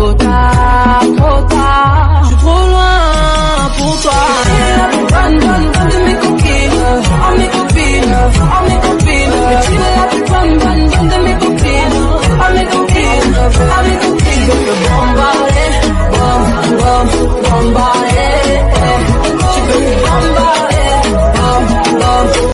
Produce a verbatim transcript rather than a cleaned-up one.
trop tard, trop tard. Je suis trop loin pour toi. Bonne, bonne, bonne de mes copines, oh mes copines, oh mes copines. Mais tu es la plus bonne, bonne, bonne de mes copines, oh mes copines, oh mes copines. Je veux bombarder, bom, bom, bombarder.